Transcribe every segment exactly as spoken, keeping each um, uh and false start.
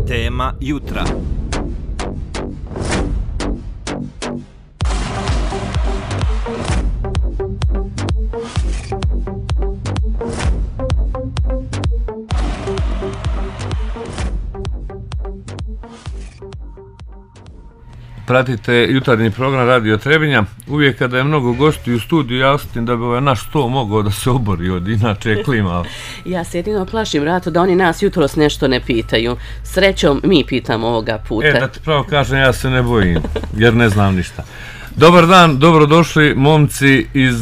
Tema jutra. Pratite jutarnji program Radio Trebinja. Uvijek kada je mnogo gostiju u studiju, ja osjetim da bi ovaj naš sto mogao da se obori od inače klima. Ja se jedino plašim, Rato, da oni nas jutros nešto ne pitaju. Srećom, mi pitamo ovoga puta. E, da ti pravo kažem, ja se ne bojim, jer ne znam ništa. Dobar dan, dobrodošli momci iz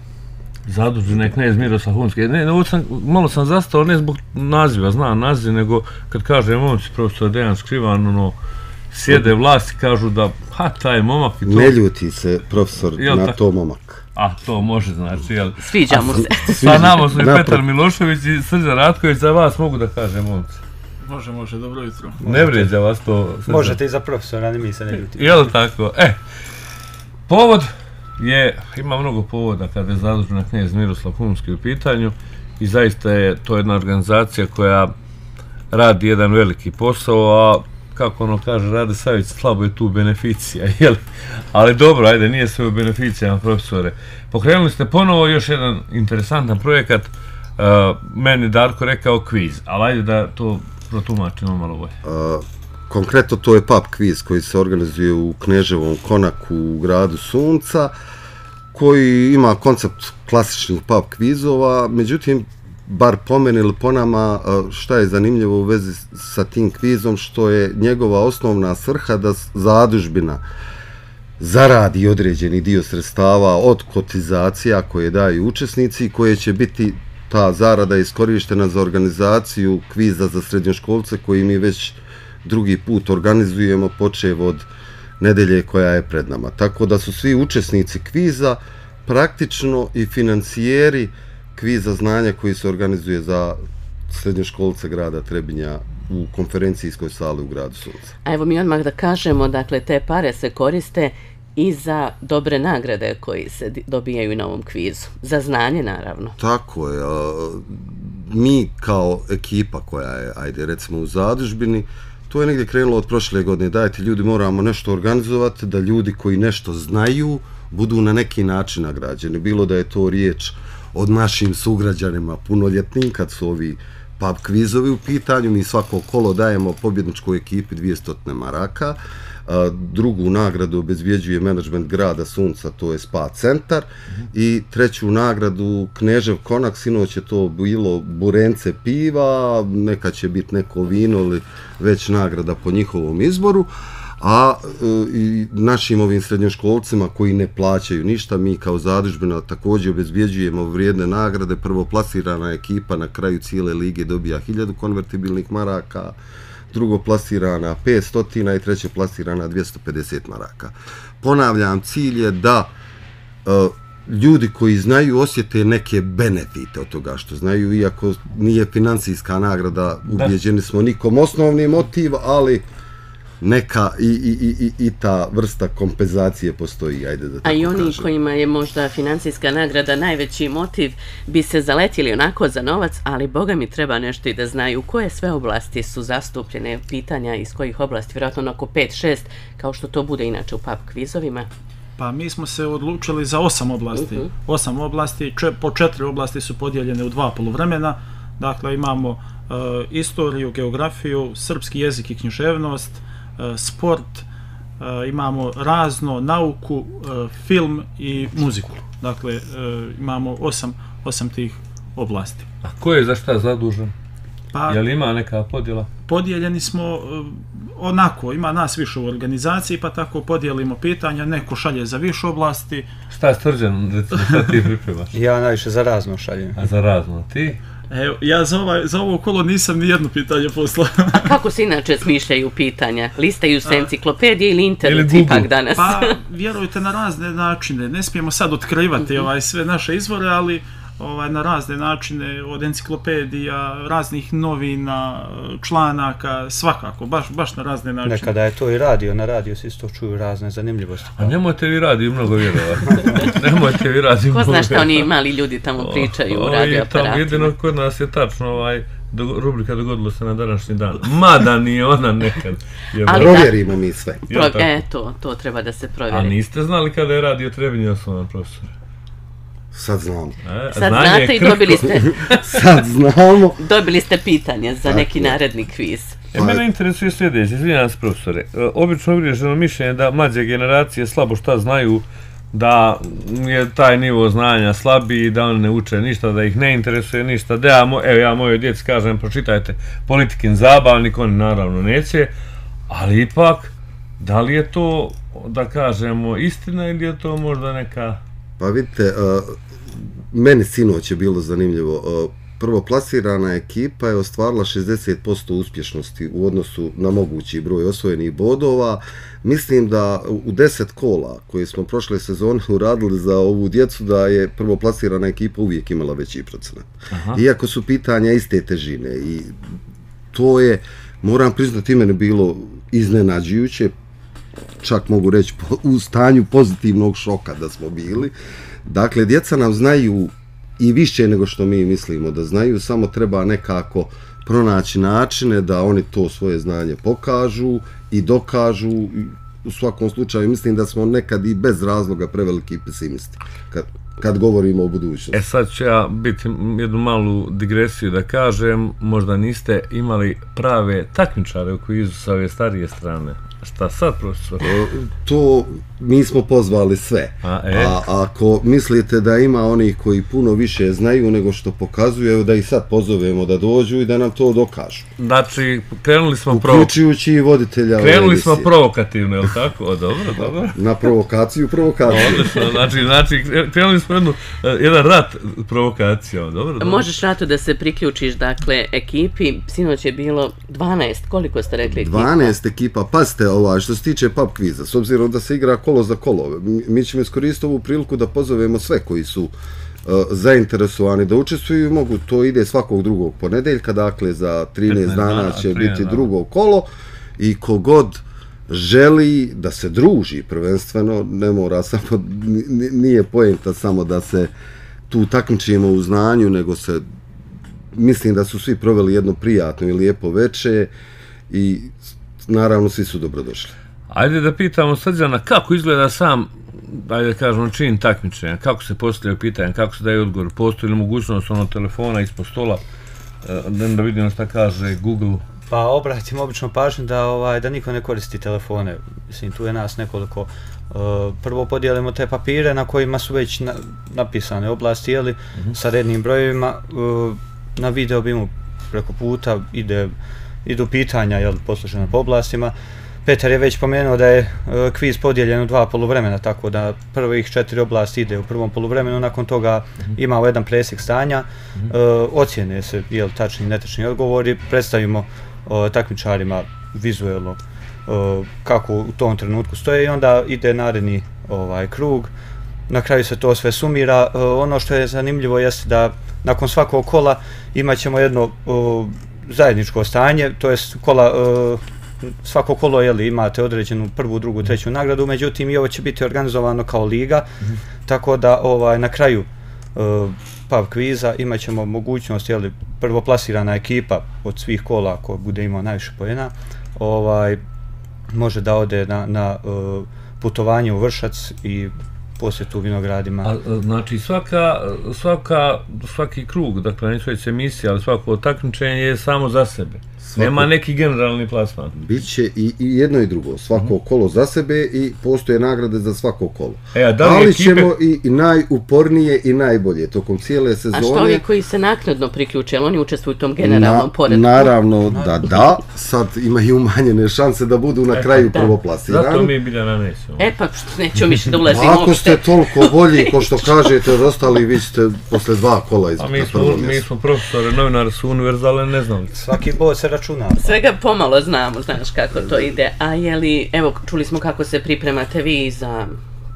zadužene Knez Miroslav Hunski. Ne, ne, sam, malo sam zastao, ne zbog naziva, znam naziv, nego kad kaže momci, profesor Dejan Skrivan, ono, sjede vlasti, kažu da, ha, taj momak i to... Ne ljuti se profesor na tako? To momak. A, to može znači, jel? Sviđa mu se. Sa nama su i Petar Milošević i Srđan Ratković, za vas mogu da kažem, momci. Može, može, dobro jutro. Ne vrijeđa vas to... Srđan. Možete i za profesora, ne mi se ne ljuti. Jel tako? E, povod je, ima mnogo povoda kada je zadužena Knez Miroslav Hunski u pitanju i zaista je to jedna organizacija koja radi jedan veliki posao, a kako ono kaže Rade Savić, slabo je tu beneficija, jel? Ali dobro, ajde, nije sve u beneficijama, profesore. Pokrenuli ste ponovo još jedan interesantan projekat, uh, meni Darko rekao kviz, ali ajde da to protumačimo malo bolje. Uh, konkretno to je pub kviz koji se organizuje u Kneževom Konaku u gradu Sunca, koji ima koncept klasičnih pub kvizova, međutim, bar po meni ili po nama, šta je zanimljivo u vezi sa tim kvizom, što je njegova osnovna svrha da zadužbina zaradi određeni dio sredstava od kotizacija koje daju učesnici, koje će biti ta zarada iskorištena za organizaciju kviza za srednjoškolce koji mi već drugi put organizujemo počev od nedelje koja je pred nama. Tako da su svi učesnici kviza praktično i financijeri kviza znanja koji se organizuje za srednjoškolce grada Trebinja u konferencijskoj sali u gradu Sunca. A evo mi odmah da kažemo, dakle, te pare se koriste i za dobre nagrade koji se dobijaju na ovom kvizu. Za znanje, naravno. Tako je. Mi kao ekipa koja je, ajde, recimo u zadužbini, to je negdje krenulo od prošle godine. Dajte, ljudi, moramo nešto organizovati, da ljudi koji nešto znaju budu na neki način nagrađeni. Bilo da je to riječ od našim sugrađanima punoljetnim, kad su ovi pub kvizovi u pitanju, mi svako kolo dajemo pobjedničkoj ekipi dvjesto maraka, drugu nagradu obezbjeđuje menadžment grada Sunca, to je spa centar, i treću nagradu Knežev Konak, sinoć je to bilo burence piva, neka će biti neko vino ili već nagrada po njihovom izboru. A i našim ovim srednjoškolcima koji ne plaćaju ništa, mi kao zadužbina također obezbjeđujemo vrijedne nagrade. Prvoplasirana ekipa na kraju cijele lige dobija hiljadu konvertibilnih maraka, drugoplasirana petsto i treće plasirana dvjesto pedeset maraka. Ponavljam, cilj je da uh, ljudi koji znaju osjete neke benefite od toga što znaju, iako nije financijska nagrada, ubjeđeni smo nikom osnovni motiv, ali neka i, i, i, i ta vrsta kompenzacije postoji, ajde da tako kažem. A i oni kažem. Kojima je možda financijska nagrada najveći motiv bi se zaletili onako za novac, ali boga mi treba nešto i da znaju koje sve oblasti su zastupljene, pitanja iz kojih oblasti, vjerojatno oko pet šest, kao što to bude inače u pub kvizovima. Pa mi smo se odlučili za osam oblasti. Uh-huh. Osam oblasti, če, po četiri oblasti su podijeljene u dva poluvremena. Dakle, imamo uh, istoriju, geografiju, srpski jezik i književnost, sport, imamo razno, nauku, film i muziku. Dakle, imamo osam, osam tih oblasti. A ko je za šta zadužen? Pa, je li ima neka podjela? Podijeljeni smo onako, ima nas više u organizaciji, pa tako podijelimo pitanja, neko šalje za više oblasti. Šta je Srđan, recimo, šta ti pripremaš? Ja najviše za razno šaljem. A za razno, ti? Evo, ja za, ovaj, za ovo kolo nisam ni jedno pitanje poslao. A kako se inače smišljaju pitanja? Listaju se enciklopedije ili internet ili ipak danas? Pa, vjerujte, na razne načine. Ne smijemo sad otkrivati ovaj sve naše izvore, ali ovaj, na razne načine, od enciklopedija, raznih novina, članaka, svakako, baš, baš na razne načine. Nekada je to i radio, na radio se isto čuju razne zanimljivosti. A nemojte vi radio mnogo vjerovati. Nemojte vi radio Ko mnogo zna šta oni mali ljudi tamo pričaju u radioaparatima. Jedino kod nas je tačno ovaj rubrika dogodilo se na današnji dan. Mada nije ona nekad. Provjerimo mi sve. E, to, to treba da se provjeri. A niste znali kada je radio Trebinje osnovan, profesor? Sad znamo. E, Sad znate i dobili ste... Sad znamo. Dobili ste pitanje za neki naredni kviz. E, mene interesuje sljedeće, izvinjam se profesore. Obično uvriježeno mišljenje da mlađe generacije slabo šta znaju, da je taj nivo znanja slabiji, da oni ne uče ništa, da ih ne interesuje ništa, da ja, evo ja mojoj djeci kažem, pročitajte Politikin zabavnik, oni naravno neće, ali ipak, da li je to, da kažemo, istina ili je to možda neka... Pa vidite, meni sinoć je bilo zanimljivo. Prvoplasirana ekipa je ostvarila šezdeset posto uspješnosti u odnosu na mogući broj osvojenih bodova. Mislim da u deset kola koje smo prošle sezone uradili za ovu djecu, da je prvoplasirana ekipa uvijek imala veći procenat. Iako su pitanja iste težine. I to je, moram priznati, meni bilo iznenađujuće, čak mogu reći u stanju pozitivnog šoka da smo bili. Dakle, djeca nam znaju i više nego što mi mislimo da znaju, samo treba nekako pronaći načine da oni to svoje znanje pokažu i dokažu. U svakom slučaju mislim da smo nekad i bez razloga preveliki pesimisti kad, kad govorimo o budućnosti. E sad ću ja biti jednu malu digresiju da kažem, možda niste imali prave takmičare u kvizu sa ove starije strane. Šta sad, profesor? To mi smo pozvali sve. A, e? A ako mislite da ima onih koji puno više znaju nego što pokazuju, da ih sad pozovemo da dođu i da nam to dokažu. Znači, krenuli smo uključujući i voditelja. Krenuli smo provokativno, je li tako? O, dobro, dobro. Na provokaciju, provokaciju. Odlično, znači, znači, krenuli smo jednu, jedan rat provokacijom, dobro, dobro. Možeš, Rato, da se priključiš, dakle, ekipi, sinoć je bilo dvanaest, koliko ste rekli ekipa? dvanaest ekipa, pazite, ovaj, što se tiče pub kviza, s obzirom da se igra kolo za kolo, mi ćemo iskoristiti ovu priliku da pozovemo sve koji su uh, zainteresovani da učestvuju, mogu, to ide svakog drugog ponedeljka, dakle za trinaest dana će biti drugo kolo i kogod želi da se druži prvenstveno, ne mora samo, nije poenta samo da se tu takmičimo u znanju, nego se, mislim da su svi proveli jedno prijatno i lijepo veče i naravno svi su dobrodošli. Ajde da pitamo Srđana kako izgleda sam, ajde da kažemo, čin takmičenja, kako se postavljaju pitanja, kako se daje odgovor, postoji li mogućnost ono telefona ispod stola, da vidimo šta kaže Google. Pa obratimo obično pažnju da, ovaj, da niko ne koristi telefone, mislim tu je nas nekoliko. Uh, prvo podijelimo te papire na kojima su već na, napisane oblasti, jeli, uh-huh. sa rednim brojevima, uh, na video bimu preko puta ide idu pitanja, jel, poslušana po oblastima. Petar je već pomenuo da je uh, kviz podijeljen u dva poluvremena, tako da prvih četiri oblasti ide u prvom poluvremenu, nakon toga mm-hmm. imamo jedan presjek stanja, mm-hmm. uh, ocjene se, jel, tačni i netačni odgovori, predstavimo uh, takmičarima vizuelno uh, kako u tom trenutku stoje i onda ide naredni ovaj, krug. Na kraju se to sve sumira. Uh, ono što je zanimljivo jeste da nakon svakog kola imat ćemo jedno uh, zajedničko stanje, to je kola, uh, svako kolo, jeli, imate određenu prvu, drugu, treću nagradu, međutim i ovo će biti organizovano kao liga, mm-hmm. tako da ovaj, na kraju uh, pub kviza imat ćemo mogućnost, jeli, prvoplasirana ekipa od svih kola ko bude imao najviše poena, ovaj, može da ode na, na uh, putovanje u Vršac i posjetu vinogradima. A, znači svaka, svaka, svaki krug, dakle neću reći emisija, ali svako takmičenje je samo za sebe. Svako, nema neki generalni plasman. Biće i, i jedno i drugo, svako mm-hmm. kolo za sebe i postoje nagrade za svako kolo. E, a da li ali ekipe... ćemo i, i najupornije i najbolje tokom cijele sezone. A što ovi koji se naknadno priključe, ali oni učestvuju u tom generalnom na, poredku? Naravno da da, sad imaju umanjene šanse da budu na e, kraju da. prvoplasirani. Zato mi Biljana nećemo. E pa nećemo više da ulazimo uopšte. Ako ste toliko bolji, ko što kažete, od ostali vi ćete posle dva kola iz mi smo, mi smo profesori, novinari su univerzalne neznalice. Svaki bod se računa. Svega pomalo znamo, znaš kako to ide. A je li, evo, čuli smo kako se pripremate vi za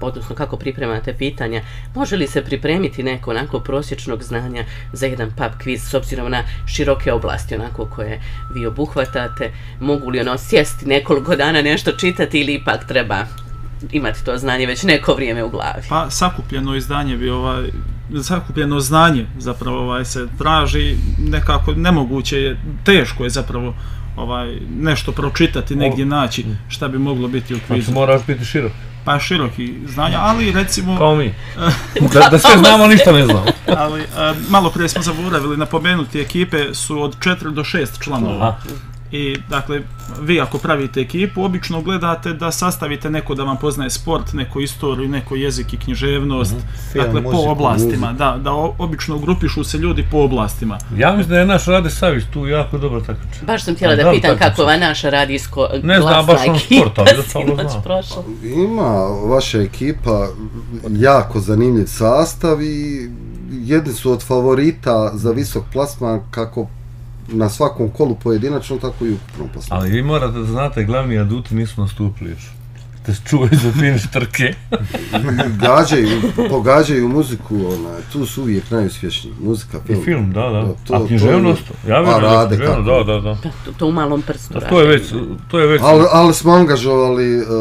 odnosno kako pripremate pitanja, može li se pripremiti neko onako prosječnog znanja za jedan pub quiz s obzirom na široke oblasti onako koje vi obuhvatate? Mogu li ono sjesti nekoliko dana nešto čitati ili ipak treba imati to znanje već neko vrijeme u glavi? Pa sakupljeno izdanje bi ovaj, sakupljeno znanje zapravo ovaj, se traži nekako nemoguće je, teško je zapravo ovaj, nešto pročitati, negdje naći šta bi moglo biti u kvizu. Znači moraš biti širok. Pa široki znanja, ali recimo... Kao mi. Da, da sve znamo, ništa ne znamo. Ali malo prije smo zaboravili napomenuti, ekipe su od četiri do šest članova. Aha. I dakle, vi ako pravite ekipu, obično gledate da sastavite neko da vam poznaje sport, neko istoriju, neko jezik i književnost, mm-hmm. dakle Film, po muziku, oblastima, muziku. da, da obično grupišu se ljudi po oblastima. Ja mislim da je naš Rade Savić tu jako dobro takmičar. Baš sam htjela da, da pitam kako ova naša radijsko ne znam, baš on sport, ali da stvarno prošla. Ima vaša ekipa jako zanimljiv sastav i jedni su od favorita za visok plasman kako na svakom kolu pojedinačno, tako i ukupno posle. Ali vi morate da znate, glavni aduti nisu nastupili još. Te čuvaju za finiš trke. Gađaju, pogađaju muziku, ona, tu su uvijek najuspješniji. Muzika, film. I film, da, da. To, a književnost? Ja vidim da književnost, da, da, da. To, to u malom prstu radi. To je već, to je već... Ali, ali smo angažovali uh,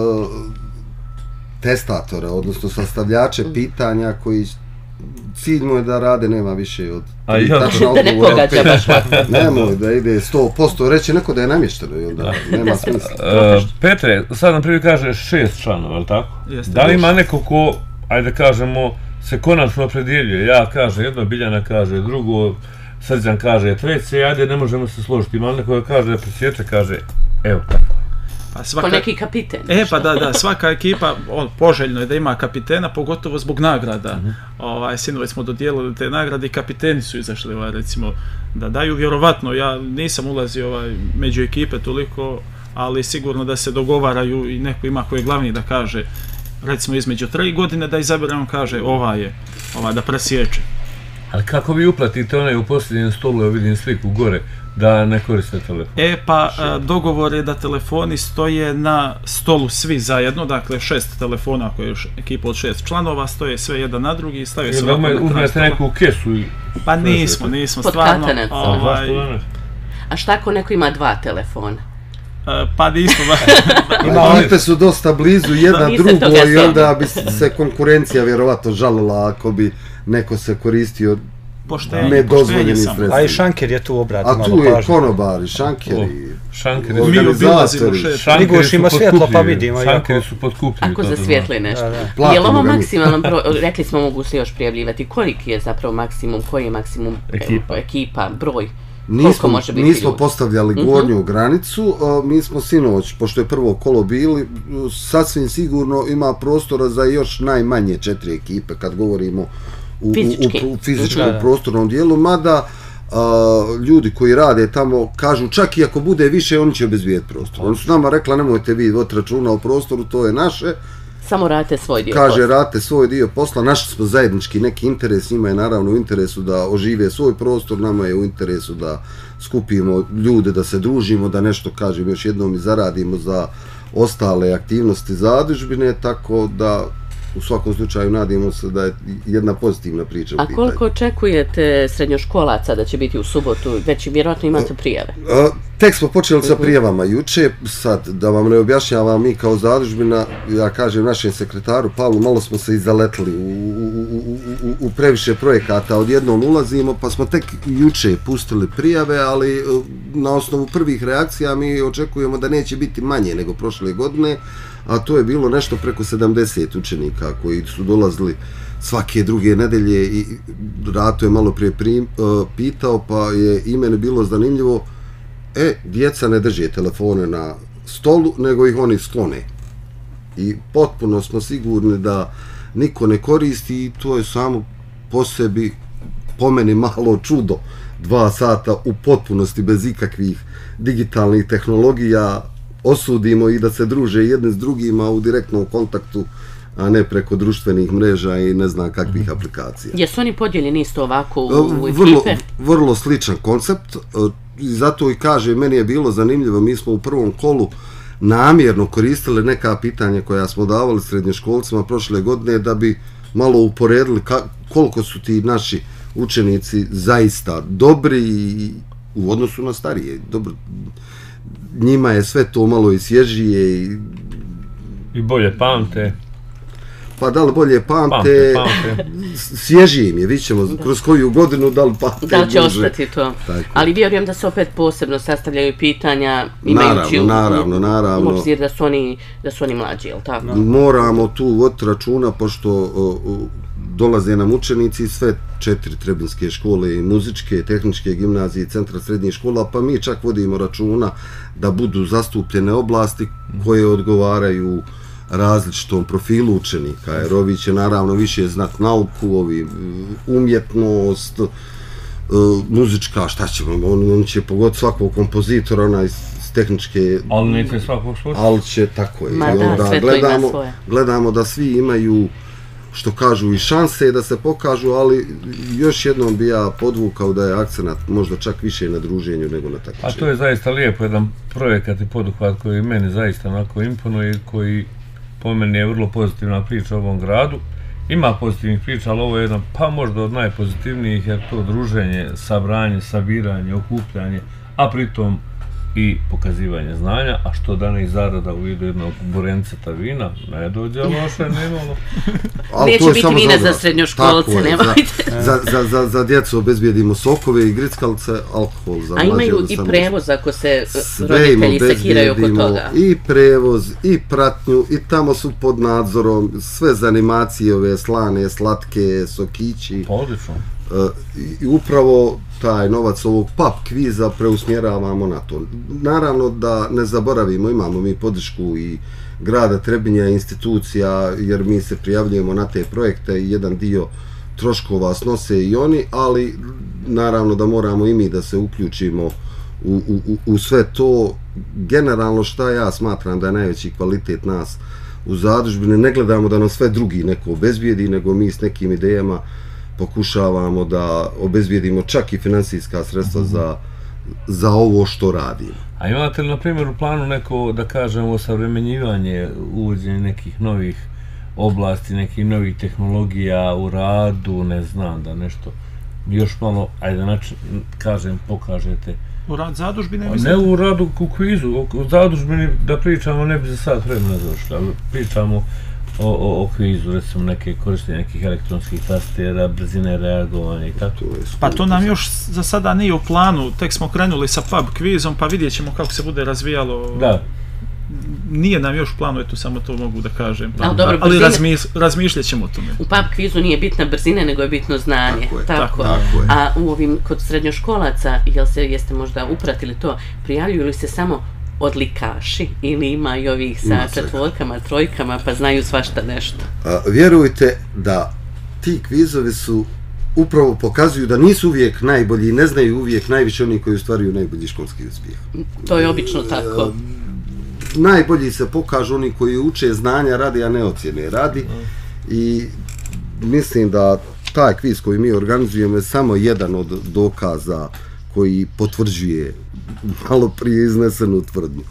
testatore, odnosno sastavljače pitanja koji cilj mu je da rade, nema više od... A ja, da ne pogađa baš ovako. Nemoj da ide sto posto, reći neko da je namješteno i onda nema smisla. Uh, Petre, sad nam prvi kaže šest članova, je li tako? Jeste, da li ima neko ko, ajde kažemo, se konačno opredjeljuje? Ja kaže jedno, Biljana kaže drugo, Srđan kaže treće, ajde ne možemo se složiti. Ima neko da kaže presječe, kaže evo tako. Pa svaka... Ko neki kapiten. E pa da, da, svaka ekipa, on, poželjno je da ima kapitena, pogotovo zbog nagrada. Mm-hmm. Ovaj, sinovi smo dodijelili te nagrade i kapiteni su izašli, ovaj, recimo, da daju vjerovatno. Ja nisam ulazio ovaj, među ekipe toliko, ali sigurno da se dogovaraju i neko ima koji je glavni da kaže, recimo između tri godine da izabere, on kaže ova je, ova da presječe. Ali kako vi uplatite onaj u posljednjem stolu, ja vidim sliku gore, da ne koriste telefon? E pa a, dogovor je da telefoni stoje na stolu svi zajedno, dakle šest telefona koje je ekipa od šest članova, stoje sve jedan na drugi i stave se ovako na kraj stola. Uzmete neku kesu i... Pa nismo, nismo, pod stvarno... Ovaj... A šta ako neko ima dva telefona? Uh, pa nismo... Ekipe su dosta blizu jedna drugo i onda bi se konkurencija vjerovatno žalila ako bi neko se koristio nedozvoljeni sredstva. A i Šanker je tu obratio malo pažnje. A tu je konobar i Šanker i Šankeri, organizatori. Niguš ima svjetlo pa vidimo. Šankeri su potkupljeni. Ako zasvjetli nešto. Je li ovo maksimalan broj, rekli smo mogu se još prijavljivati, koliki je zapravo maksimum, koji je maksimum ekipa, ekipa broj? Nismo, nismo postavljali gornju uh-huh. granicu, mi smo sinoć, pošto je prvo kolo bili, sasvim sigurno ima prostora za još najmanje četiri ekipe kad govorimo u, Fizički. u, u fizičkom uh-huh. prostornom dijelu, mada a, ljudi koji rade tamo kažu čak i ako bude više oni će obezbijeti prostor. Oni su nama rekla nemojte vi voditi računa o prostoru, to je naše. Samo radite svoj dio Kaže, posla. Kaže, radite svoj dio posla, našli smo zajednički neki interes, njima je naravno u interesu da ožive svoj prostor, nama je u interesu da skupimo ljude, da se družimo, da nešto, kažem, još jednom i zaradimo za ostale aktivnosti zadužbine, tako da u svakom slučaju nadimo se da je jedna pozitivna priča. A koliko očekujete srednjoškolaca da će biti u subotu? Već vjerojatno imate prijave. A, tek smo počeli sa prijavama juče, sad da vam ne objašnjavam mi kao zadužbina, ja kažem našem sekretaru Pavlu, malo smo se izaletili u, u, u, u, u previše projekata, odjednom ulazimo, pa smo tek juče pustili prijave, ali na osnovu prvih reakcija mi očekujemo da neće biti manje nego prošle godine, a to je bilo nešto preko sedamdeset učenika koji su dolazili svake druge nedelje i Rato je malo prije prim, uh, pitao, pa je i mene bilo zanimljivo, e, djeca ne drže telefone na stolu, nego ih oni sklone. I potpuno smo sigurni da niko ne koristi i to je samo po sebi, po meni malo čudo. Dva sata u potpunosti bez ikakvih digitalnih tehnologija osudimo i da se druže jedne s drugima u direktnom kontaktu, a ne preko društvenih mreža i ne znam kakvih mm-hmm. aplikacija. Jesu oni podijeljeni isto ovako u, u ekipe? Vrlo, vrlo sličan koncept, i zato i kaže, meni je bilo zanimljivo, mi smo u prvom kolu namjerno koristili neka pitanja koja smo davali srednjoškolcima prošle godine da bi malo uporedili ka, koliko su ti naši učenici zaista dobri u odnosu na starije. Dobro, njima je sve to malo i svježije i, I bolje pamte. Pa da li bolje pamte, pamte, pamte. svježije im je, vidit ćemo kroz koju godinu da li pamte. Da li će duže. Ostati to. Tako. Ali vjerujem da se opet posebno sastavljaju pitanja imajući naravno, naravno, naravno. u obzir da su oni, da su oni mlađi, jel tako? No. Moramo tu voditi računa, pošto o, o, dolaze nam učenici sve četiri trebinske škole, i muzičke, tehničke gimnazije, centra srednjih škola, pa mi čak vodimo računa da budu zastupljene oblasti koje odgovaraju različitom profilu učenika, jer ovi će naravno više znat nauku, ovi umjetnost, muzička, šta ćemo, on, on će pogoditi svakog kompozitora, onaj iz tehničke... Ali neće svakog slušati. Ali će, tako je. Ma I onda da, sve gledamo, to ima svoje. Gledamo da svi imaju, što kažu, i šanse da se pokažu, ali još jednom bi ja podvukao da je akcenat možda čak više na druženju nego na takmičenju. A to je zaista lijepo, jedan projekat i poduhvat koji meni zaista onako imponuje, koji po meni je vrlo pozitivna priča o ovom gradu. Ima pozitivnih priča, ali ovo je jedna, pa možda od najpozitivnijih, jer to druženje, sabranje, sabiranje, okupljanje, a pritom i pokazivanje znanja, a što dana i zarada u vidu jednog burenceta vina, ne dođe loše, nemalo. Neće biti vina za srednjoškolce, nemojte. Za, za, za, za djecu obezbijedimo sokove i grickalice, alkohol za mlađe. A imaju i prevoz ako se roditelji sekiraju oko toga. I prevoz, i pratnju, i tamo su pod nadzorom sve za animacije, ove slane, slatke, sokići. Odlično. I upravo taj novac ovog pub kviza preusmjeravamo na to. Naravno da ne zaboravimo, imamo mi podršku i grada Trebinja, institucija, jer mi se prijavljujemo na te projekte i jedan dio troškova snose i oni, ali naravno da moramo i mi da se uključimo u, u, u sve to. Generalno šta ja smatram da je najveći kvalitet nas u zadužbini, ne gledamo da nam sve drugi neko obezbijedi, nego mi s nekim idejama pokušavamo da obezbijedimo čak i financijska sredstva za, za ovo što radimo. A imate li na primjer u planu neko, da kažemo, osavremenjivanje, uvođenje nekih novih oblasti, nekih novih tehnologija u radu, ne znam, da nešto još malo, ajde način, kažem, pokažete? U rad zadužbine? Ne u radu u kvizu, u zadužbini da pričamo, ne bi za sad vremena završili, ali pričamo O, o, o kvizu, recimo neke korištenje nekih elektronskih tastera, brzine reagovanja i tako. Pa to nam još za sada nije u planu, tek smo krenuli sa pub kvizom, pa vidjet ćemo kako se bude razvijalo. Da. Nije nam još u planu, eto samo to mogu da kažem. Pa, ali dobro, ali razmiš, razmišljat ćemo o tome. U pub kvizu nije bitna brzina, nego je bitno znanje. Tako je. Tako. Tako je. A u ovim, kod srednjoškolaca, jel se, jeste možda upratili to, prijavljuju li se samo odlikaši ili ima i ovih sa četvorkama, trojkama, pa znaju svašta nešto? A, vjerujte da ti kvizovi su upravo pokazuju da nisu uvijek najbolji i ne znaju uvijek najviše oni koji ostvaruju najbolji školski uspjeh. To je obično tako. E, najbolji se pokažu oni koji uče znanja radi, a ne ocjene radi. I mislim da taj kviz koji mi organizujemo je samo jedan od dokaza koji potvrđuje malo prije iznesenu tvrdnju.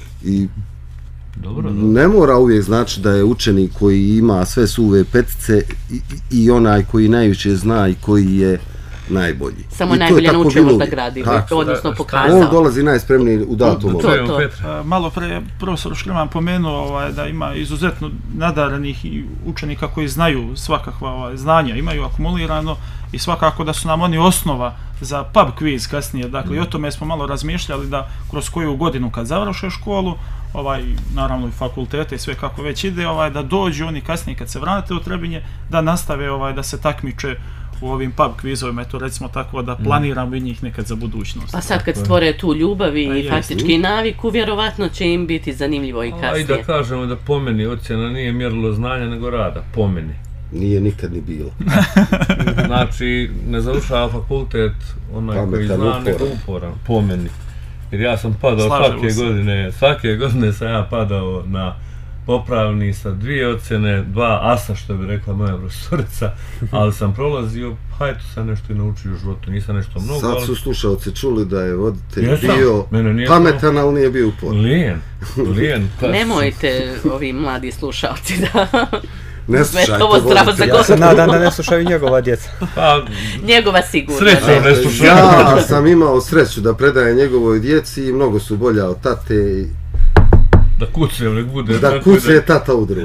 I dobro, dobro. Ne mora uvijek znači da je učenik koji ima sve suve petice i, i onaj koji najviše zna i koji je najbolji. Samo najbolje naučio možda gradi, odnosno pokazao. On dolazi najspremniji u datom to, to, to. Malo pre je profesor Škrman pomenuo ovaj, da ima izuzetno nadarenih učenika koji znaju svakakva ovaj, znanja, imaju akumulirano i svakako da su nam oni osnova za pub quiz kasnije. Dakle, mm. i o tome smo malo razmišljali da kroz koju godinu kad završe školu, ovaj, naravno i fakultete i sve kako već ide, ovaj, da dođu oni kasnije kad se vrate u Trebinje, da nastave ovaj, da se takmiče u ovim pub kvizovima, eto recimo tako da planiramo i njih nekad za budućnost. A sad kad stvore tu ljubav i faktički naviku, vjerovatno će im biti zanimljivo i kasnije. A i da kažemo da po meni ocjena nije mjerilo znanja nego rada, po meni. Nije nikad ni bilo. Znači, ne završava fakultet onaj pametan, koji zna, uporan. Nego uporan, po meni. Jer ja sam padao Slažemo svake se. godine, svake godine sam ja padao na popravni sa dvije ocjene, dva asa što bi rekla moja profesorica, ali sam prolazio, pa eto sam nešto i naučio u životu, nisam nešto mnogo. Sad ali... su slušalci čuli da je voditelj Jesam. bio pametan, ali nije bio uporan. Lijen, lijen. Nemojte ovi mladi slušalci da... Ne slušajte voditelja. Ja se nadam da ne slušaju njegova djeca. Pa, njegova sigurno. Srećno ne slušaju. Ja sam imao sreću da predaje njegovoj djeci i mnogo su bolja od tate i... Da kuće nek bude. Da kuće je tata udru.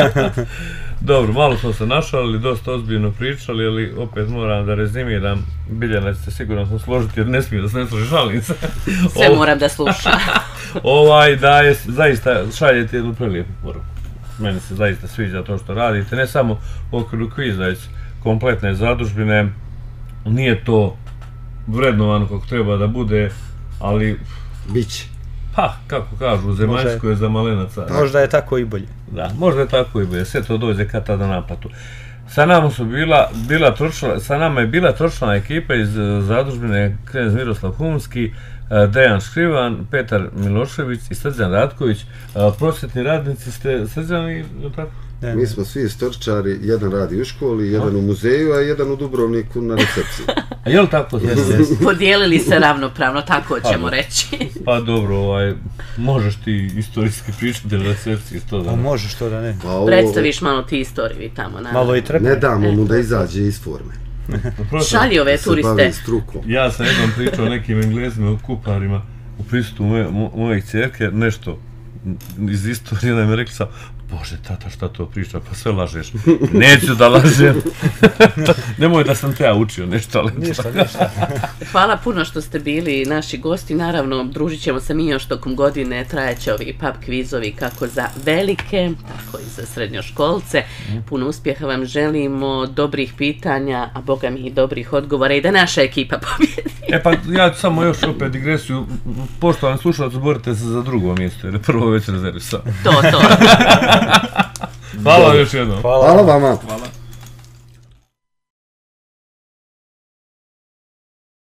Dobro, malo smo se našali, dosta ozbiljno pričali, ali opet moram da rezimiram. Biljana ćete sigurno smo složiti jer ne smije da se ne služi, šalim se. Sve moram da slušam. Ovaj da je, zaista šaljete jednu prelijepu poruku. Meni se zaista sviđa to što radite, ne samo u okviru kviza, već kompletne zadužbine. Nije to vrednovano kako treba da bude, ali... Biće. Pa, kako kažu, zemaljsko je za malenaca. Možda je tako i bolje. Da, možda je tako i bolje, sve to dođe kad tada naplatu. Sa nama su bila, bila tročna, sa nama je bila tročna ekipa iz zadužbine Knez Miroslav Humski, Dejan Škrivan, Petar Milošević i Srđan Ratković. Prosvjetni radnici ste, Srđan i tako? Ne, mi smo svi istoričari, jedan radi u školi, jedan u muzeju, a jedan u Dubrovniku na recepciji. A je li tako? Podijelili se ravnopravno, tako ćemo reći. Pa dobro, ovaj, možeš ti istorijski pričati na recepciji što da ne? Možeš to da ne. Pa ovo, Predstaviš malo ti istoriju tamo. Naravno. Malo i treba. Ne damo mu da izađe iz forme. Šalji ove turiste. Ja sam jednom pričao o nekim Englezima u Kuparima u prisutu moje, moje ćerke, nešto iz istorije da mi rekli sam, Bože, tata, šta to priča, pa sve lažeš. Neću da lažem. Nemoj da sam te ja učio nešto, ali... Ništa, ništa. Hvala puno što ste bili naši gosti. Naravno, družit ćemo se mi još tokom godine. Trajeće ovi pub kvizovi kako za velike, tako i za srednjoškolce. Puno uspjeha vam želimo, dobrih pitanja, a boga mi i dobrih odgovora i da naša ekipa pobjedi. E pa ja ću samo još opet digresiju. Poštovani slušalci, borite se za drugo mjesto, jer je prvo već rezervisao. To, to. Hvala još jednom. Hvala vama. Hvala.